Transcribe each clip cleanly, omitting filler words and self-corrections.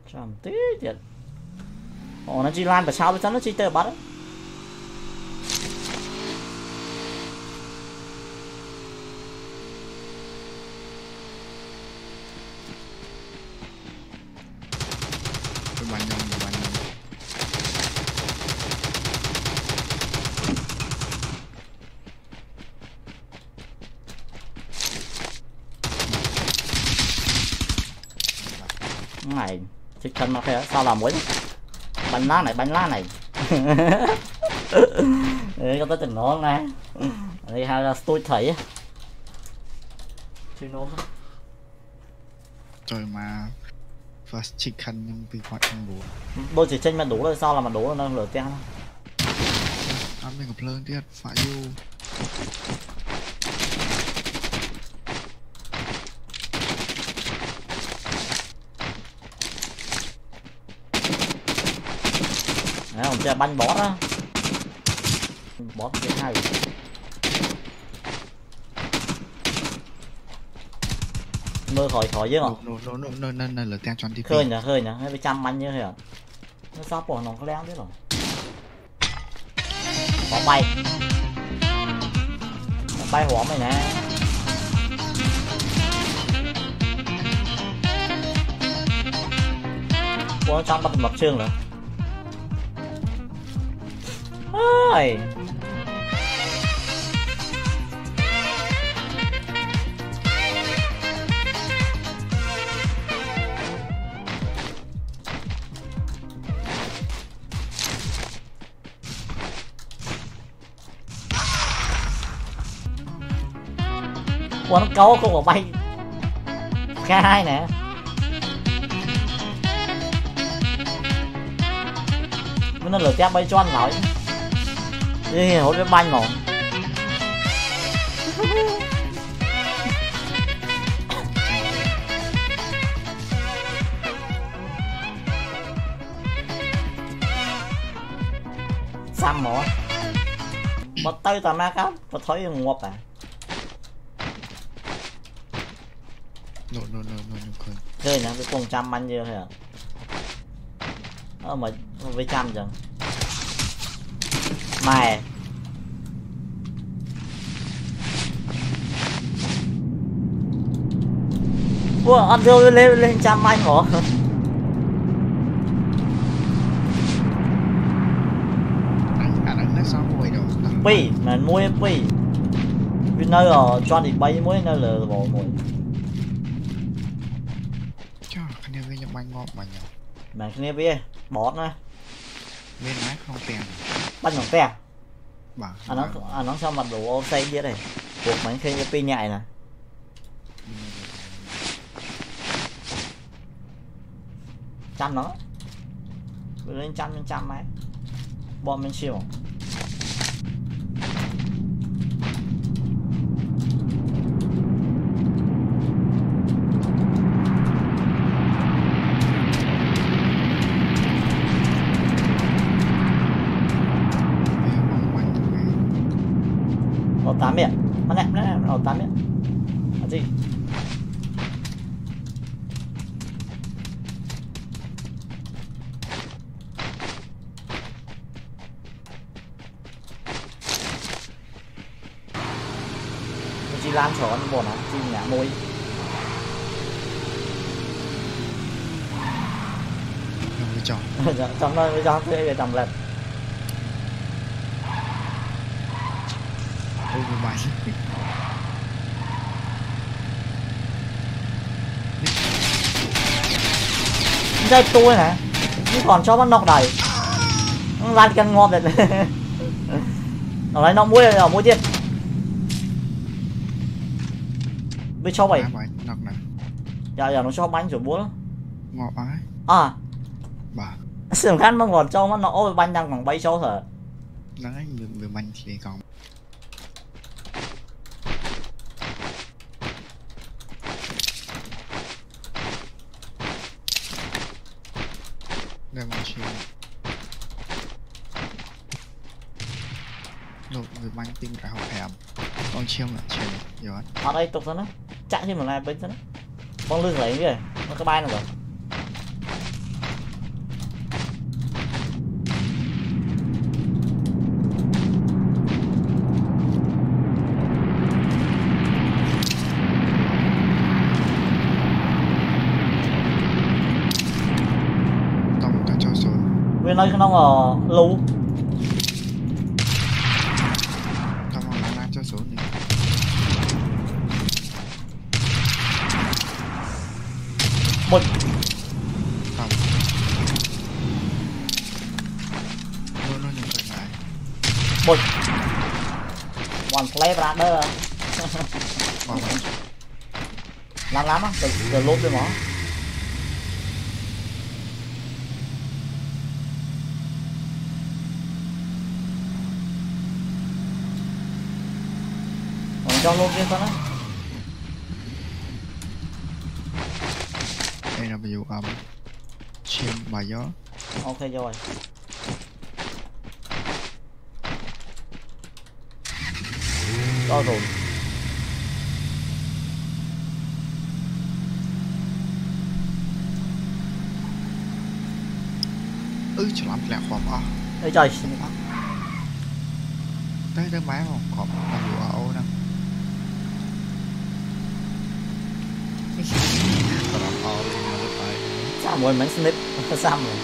Chạm tí thiệt. Ồ nó chỉ lan và sao nó chỉ tơ bắt á. Này chiếc thân nó kìa sao làm muối bánh lá này đấy có tới tình ngon nè đây hay là tôi thấy chơi nôm trời mà first chicken nhưng vì hoạt không đủ đôi chỉ tranh mà đủ rồi sao là mà đủ rồi nó lửa ten ăn mình gặp lớn tiết phải vô ông chơi banh bó đó bó cái hai mơ khỏi chứ nó lửa ten cho đi khơi nhỉ hay bị trăm banh như thế à nó sao bỏ nó có leo biết rồi bỏ bay hỏa mày nè có trong bắt mập xương nữa ơi nó câu không có bay K2 nè nó lửa tép bay cho anh nói đi hổ cái banh mà xăm mà bắt tay tao má cáo tao thấy ngọt à no chơi nè cái con trăm anh như thế à mà với trăm chẳng mày ủa ăn vô lên trăm anh hả anh nó sao mùi đâu pi mà muối pi vì nơi ở cho thì bay muối nơi là bỏ muối cho cái này với nhập bánh ngọt mà nhở mà cái này bia bọt nè bên máy không tiền bánh không tiền nó sao mặt đủ ô xây vậy này cuộc bánh khi pi nhại nè trăm nó lên trăm máy bom bên siêu nó 8 miệng nó nè nó 8 miệng là gì chỉ lan chó nó bỏ nó chỉ nhả môi trong đó với trong thuê về trong lần mày đây tôi nè nhưng còn cho bắt nọc đầy nó lan cân ngon rồi nó lấy nó muối ở muốiទៀតvới cho mày giờ nó cho bánh rồi búa ngọt ấy à bà sườn khăn mà ngọt cho nó ôi bánh đang còn bay cho thở đấy người bánh thì còn đây mà chiều nộp người bánh tinh cả học hẻm con chiêu là chiều rồi ở đây tục nó chạy thêm một này bên đó con lưng lấy kìa nó có bay nào rồi bên đây nó lú tao mà lan cho xuống đi một tao nó nhìn phải này một one play ra đó còn lắm á từ lốp đi mỏ cho luôn kia con á đây là ví dụ chiêm bài gió ok rồi đó rồi chỉ làm lẹ khỏm à đây trời tới máy không khỏm là vụ ở ô nè tao làm o lên nó phải sao mỗi mảnh snip xăm rồi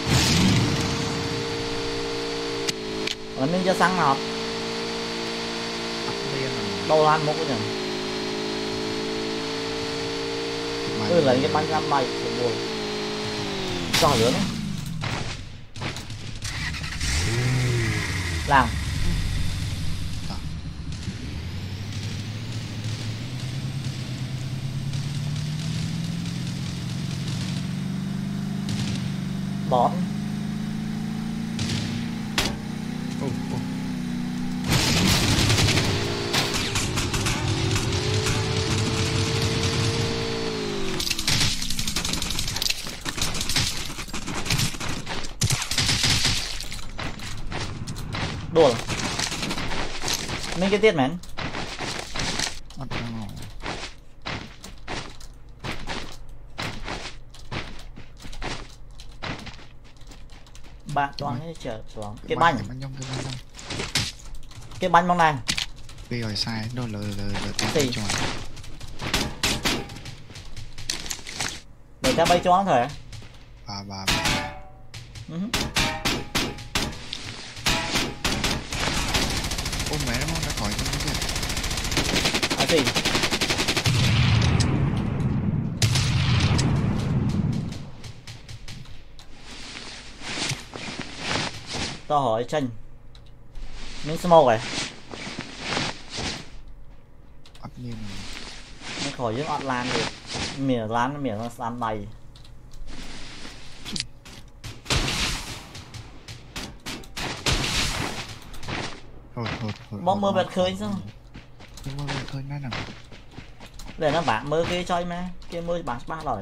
mình cho xăng nào đâu lan một cái nhỉ lấy cái bánh răm bay buồn cho lửa đó làm bọt đùa mấy cái tiết mến bạn toàn ấy chờ xuống cái bánh cái bánh bóng này bây giờ sai nó lờ gì để ta bay cho nó thôi bà ôm mẹ nó đã khỏi trong cái gì tao hỏi tranh miếng smoke rồi nó khỏi những ọt lan đi mỉa lan nó lan đầy bom mơ bẹt khơi sao mơ bẹt khơi nè để nó bạn mơ kia chơi mà kia mơ bạn ba rồi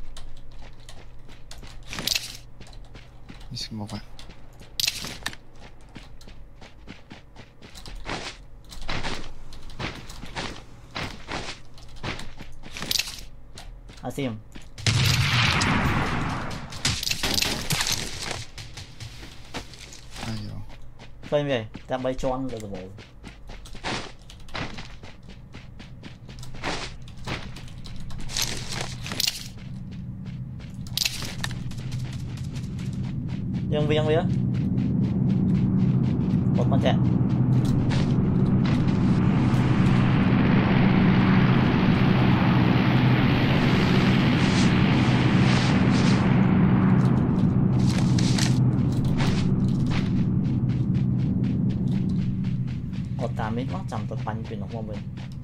một ạ xem phơi về ta bay tròn rồi bộ nhân viên nữa một con trẻ mấy mắt chầm tập bánh chuyển nó qua mình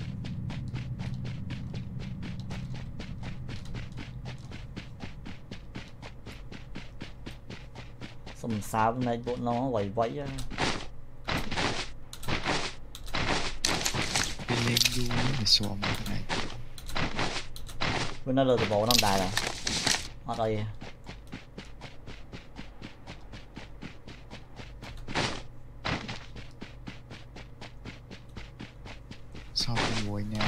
sầm sao này bộ nó vẫy vẫy bên lên du để xòm cái này bên đó là từ bộ năm đài rồi ở đây sau cái mùi nè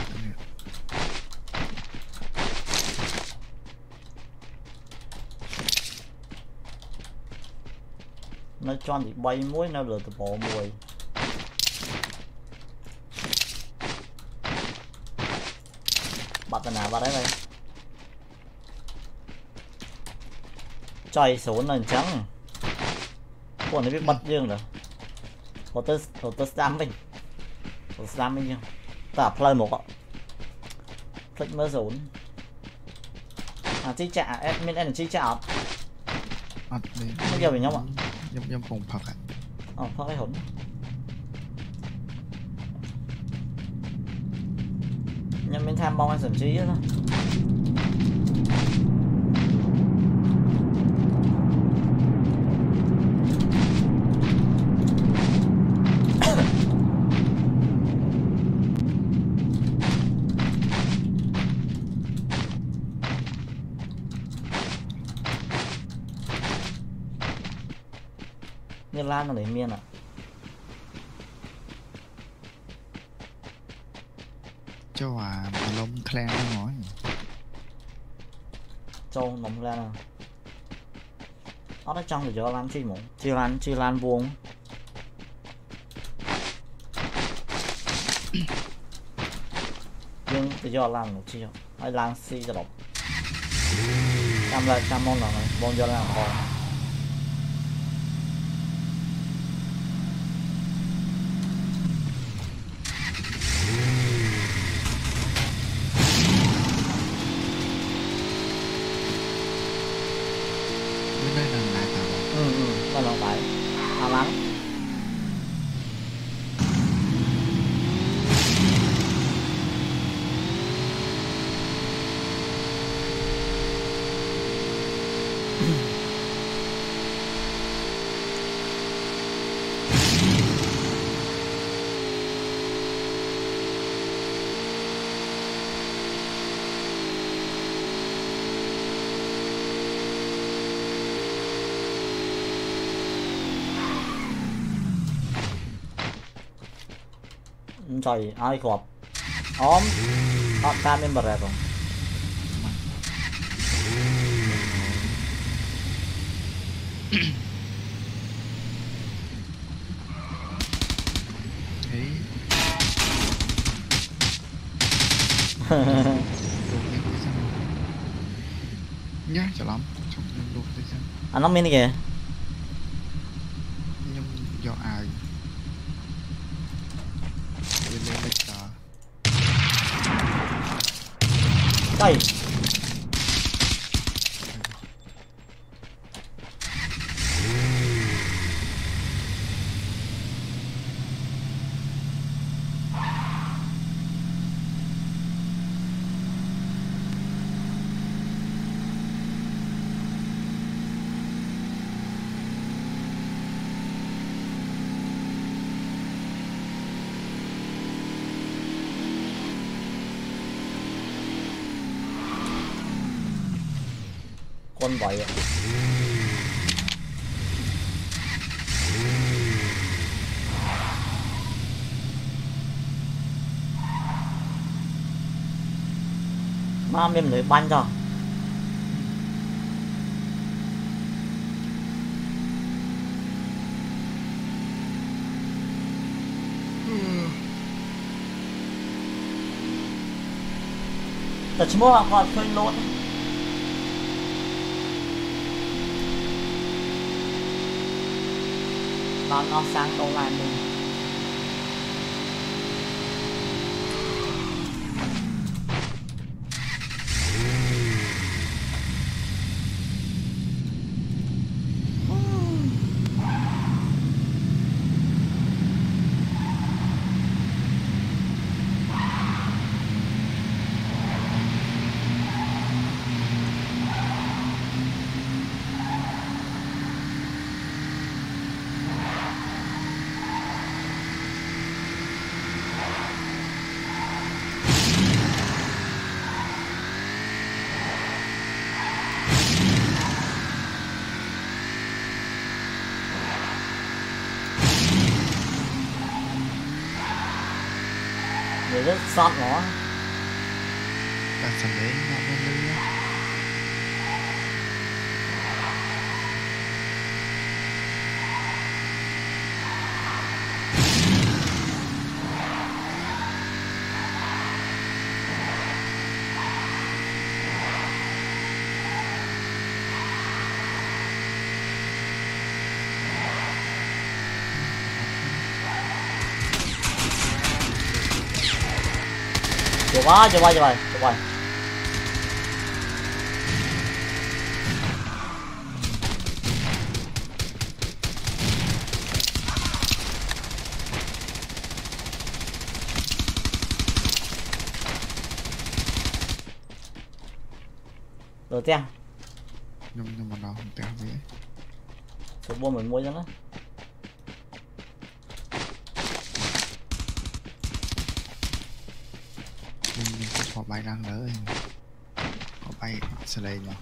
nó cho thì bay muối nó lừa từ bộ mùi bắt tên nào vào đấy đây chạy xuống lần trắng bọn này biết bắt dương rồi auto slam mình nhưng ta play một ạ click mơ rốn chi trả admin and chi trả đi nó kêu về nhau ạ nhâm cùng phật ạ phật cái hồn nhưng mình tham mong anh sẵn trí thôi như lan mà lấy miên à cho mà lông clan nó nói châu nóng ra nào nó ở trong thì cho lan chi mũ chi lan vuông nhưng thì cho lan một chi hay lan si cho độc trăm lại trăm món nào này bon cho lan còn con lòng phải lắm trời ai khọp ốm hot cam member rồi nhá chả lắm anh nó mini kìa nhưng do ai lên lịch đó đây con vậy ạ má mềm lưỡi banh choแต่ชั่วโมงก่อนเคยลดnó sang đâu làm đi để rất sót nó ta sẽ lấy nó lên lưới quá cho bay rồi tiếng nhưng mà nó không teo gì số buôn mình mua cho nó nhưng có bay đang lỡ có bay sẽ lấy nhau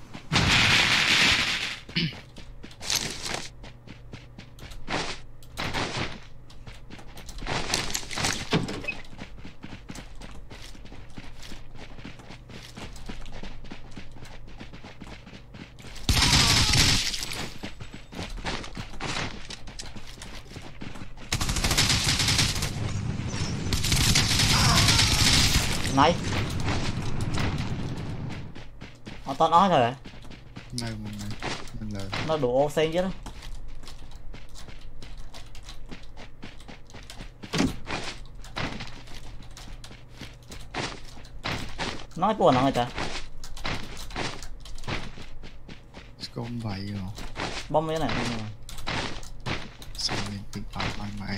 này tao nói rồi này mình lời nó đủ ô xen chứ đó nói buồn không người ta scom vậy rồi bom cái này xong mình bị bảo bằng mày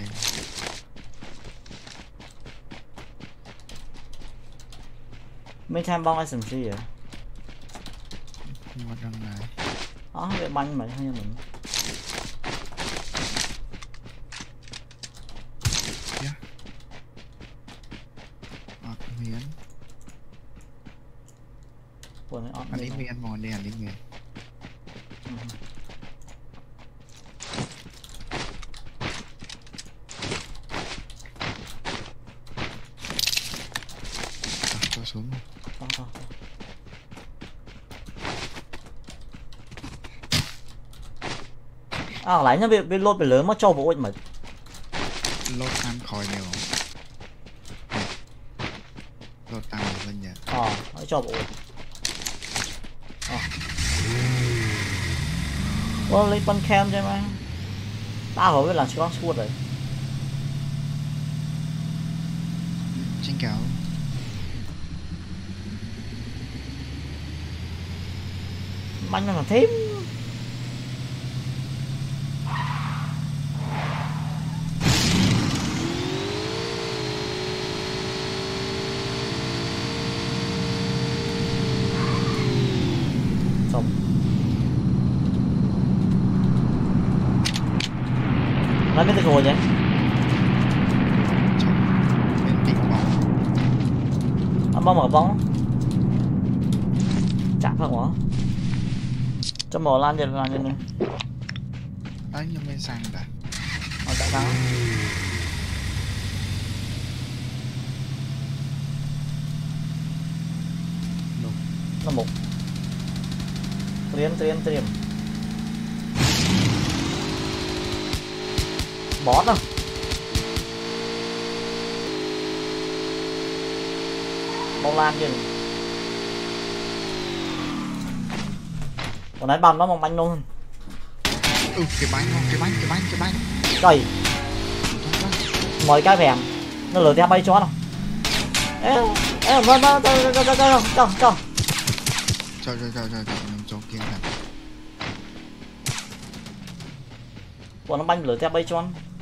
mấy tham bom SMG vậy mà đằng này cái banh mà hay mình miếng buồn anh đi miếng mòn đi anh đi miếng tôi xuống lấy nó bị lột bị lớn mà cho bộ mà lột ăn khỏi nhiều lột tăng lên nhỉ nó cho bộ lấy con cam cho mà tao hỏi với làm con suốt rồi xin chào bánh nó là thêm xong nói biết được rồi nhé bóng mở bóng chạm không hả cho mở lan dần nữa đấy nhưng bên sang đã chạy thắng nó một triêm bó đâu bóng lan chứ còn nãy bắn nó mong bánh luôn cái bánh trời mời cái vèm nó lửa theo bay chó đâu cho nằm chỗ kia này bọn nó banh lửa theo bay chó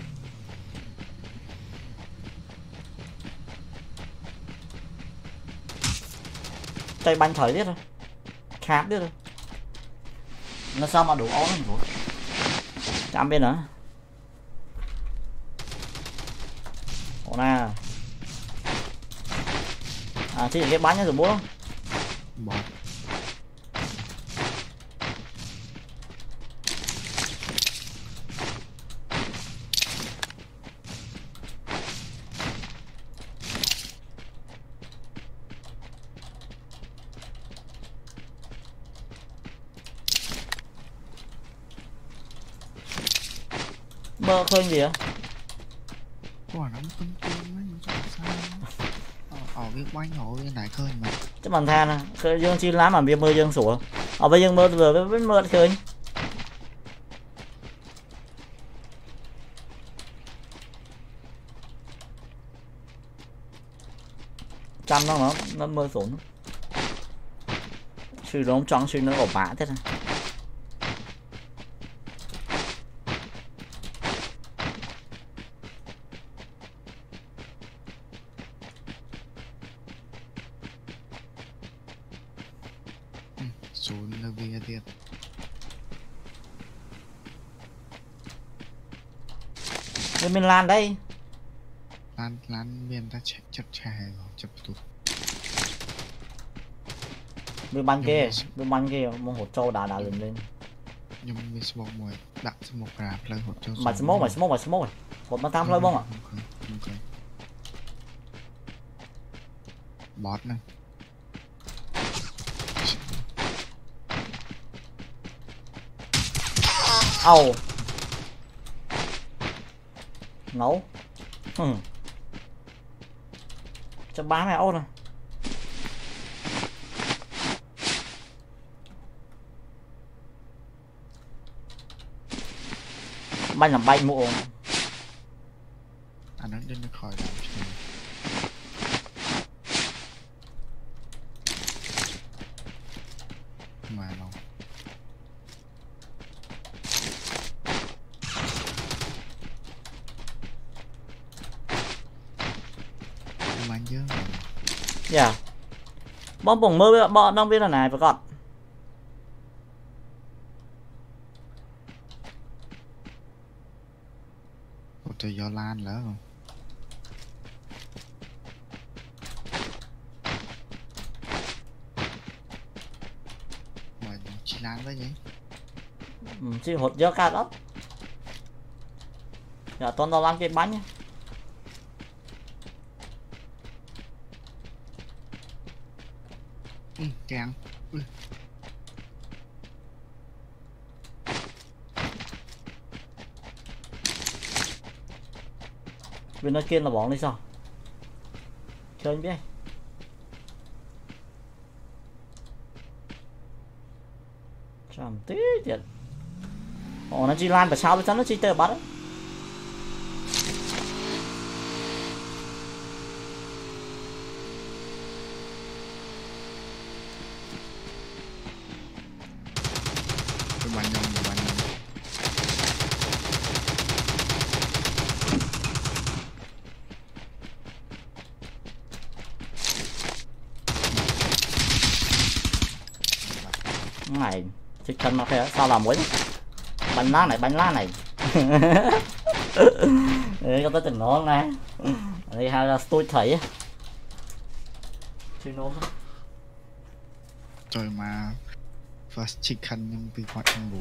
tay banh thời tiết thôi khám biết thôi nó sao mà đủ ón rồi chạm bên nữa ồ nè chỉ cái bánh rồi bố bỏ mơ khơi gì á quả nó phân sao biết bánh hộ cái này khơi mà chứ bằng than à khơi dương chi lắm mà bia mơ dương sủa bây giờ mơ vừa với mơ khơi trăm nó mơ xuống sư nó không trắng sư nó ổ bã thế này xuống là vì tiền bên mình lan đây lan miền ta chạy chặt chè rồi chập tụt bên ban kia mong hột trâu đà lên nhưng mình smoke mùi đặt smoke rạp lên hột cho mày smoke hột mà tam lên bông ạ ok bot nè ầu nấu cho bá mày ôn rồi banh làm banh mụ anh nó đến nó khỏi làm chơi mà nó mà nhớ dạ bom bổng mơ bọn đang biết là này và còn cho do lan lỡ không mà chỉ lan với gì chỉ hột dơ cả đó dạ toàn đó làm cái bánh nhá càng bên nơi kia là bọn đi sao chơi biết chạm tí thiệt nó chỉ lan và sao với nó chỉ tờ bắt bạn nhông này chỉ cần mà phải sao làm muối bánh lá này đấy có tới từng nón nè đây hai là tôi thấy chơi nón trời mà first chicken nhưng bị hoạt trong bù